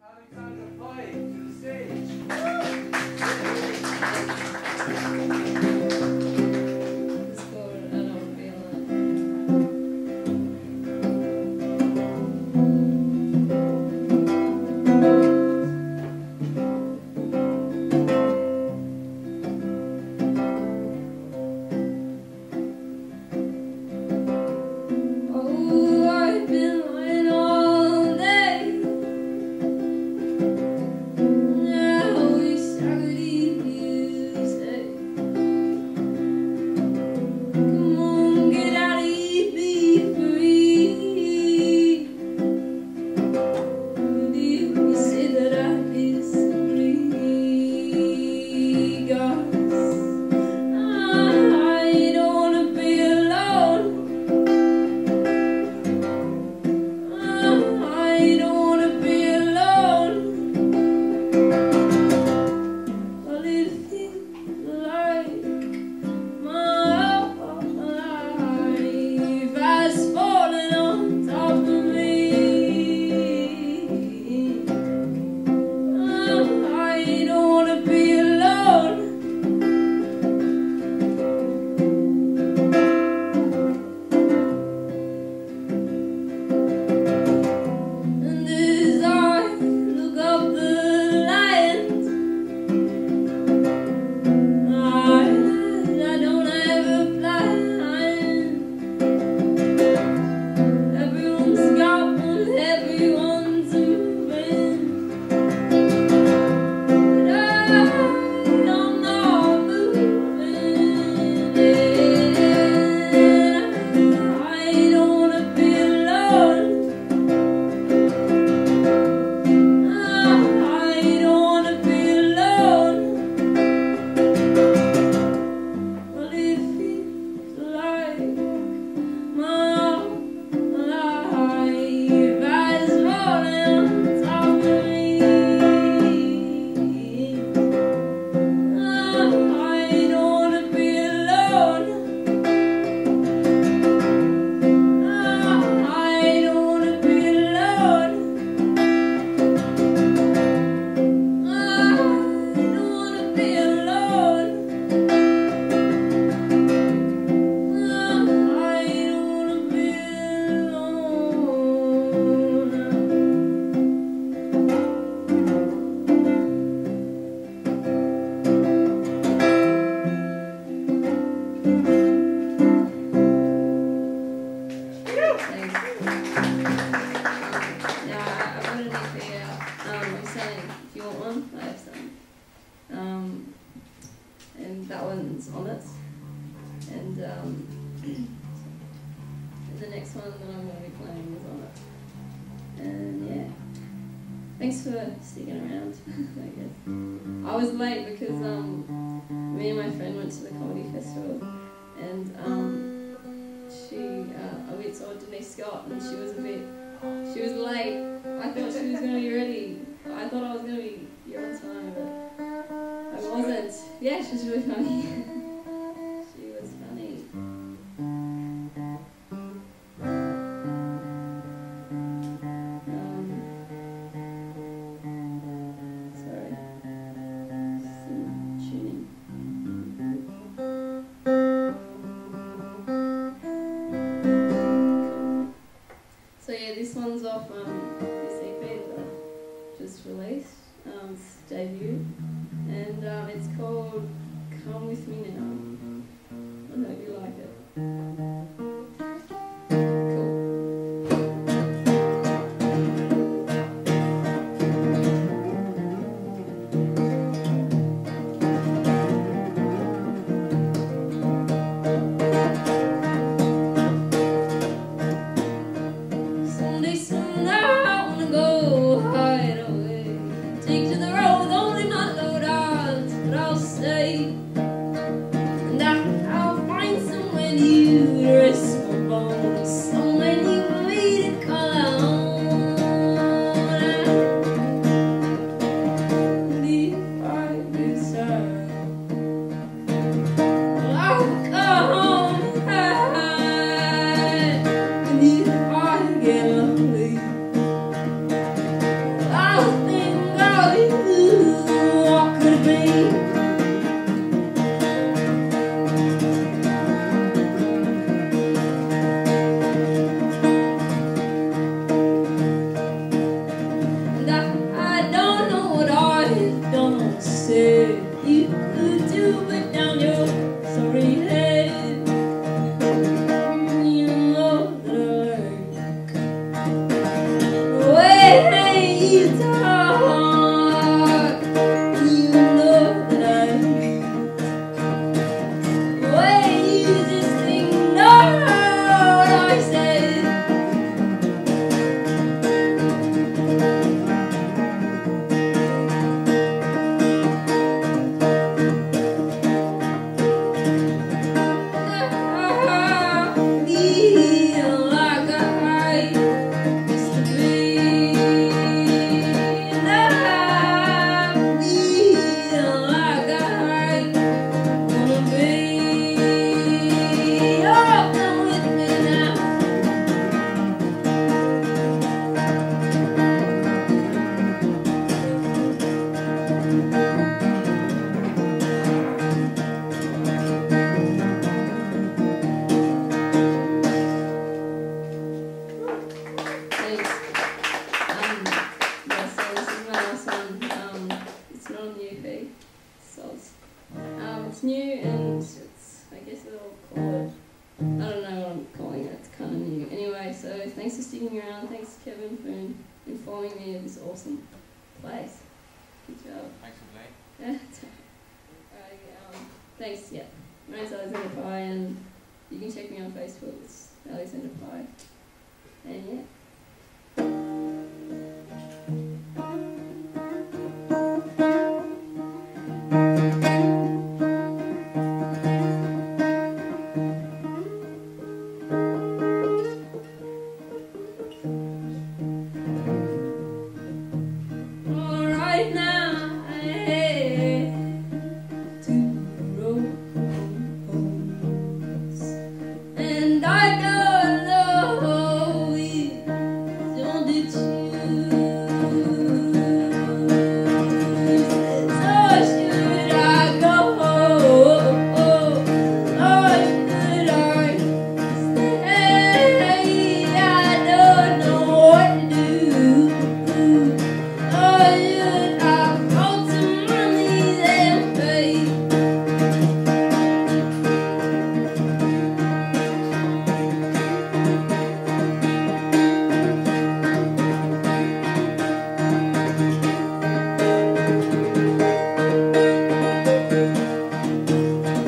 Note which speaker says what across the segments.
Speaker 1: Alexandra Pike to the stage.
Speaker 2: And that one's on it. And the next one that I'm going to be playing is on it. And yeah, thanks for sticking around, I guess. I was late because me and my friend went to the comedy festival, and we saw Denise Scott, and she was late. I thought she was going to be ready. I thought I was going to be here on time, but I wasn't. Yeah, she was really funny. She was funny. Sorry. Some tuning. So yeah, this one's off this EP that I just released. It's debut, and it's called Come With Me Now. I hope you like it.
Speaker 3: I'll
Speaker 2: thanks for sticking around. Thanks, Kevin, for informing me of this awesome place. Good job.
Speaker 3: Thanks for playing.
Speaker 2: Yeah. Alright, thanks, yeah. My name's Alexander Pye, and you can check me on Facebook. It's Alexander Pye. And yeah. Right now, I head to Rose, and I don't know if you'll do choose. So should I go, or should I stay? I don't know what to do.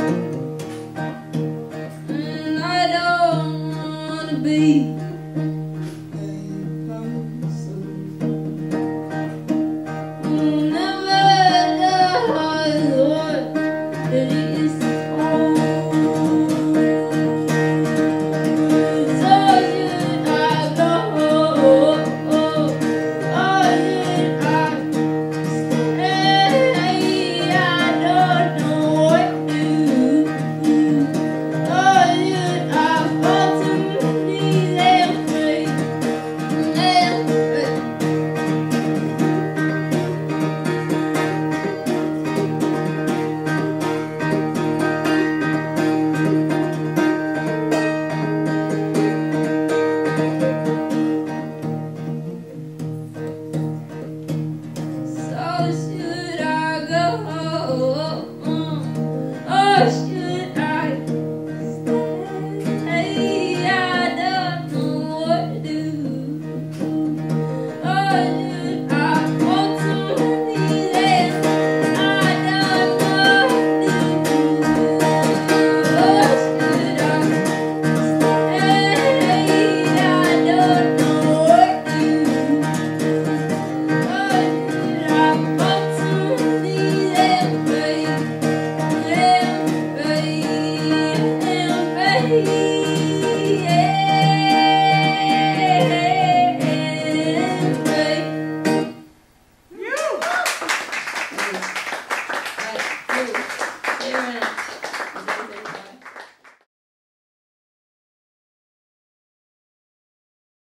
Speaker 2: And I don't wanna be